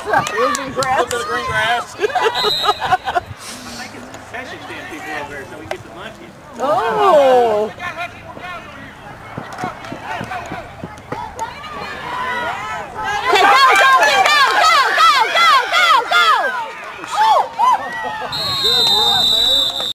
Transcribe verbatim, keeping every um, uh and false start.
that? Fields and grass? A little bit of green grass. I think it's concession stand people over there so we get the munchies. Oh!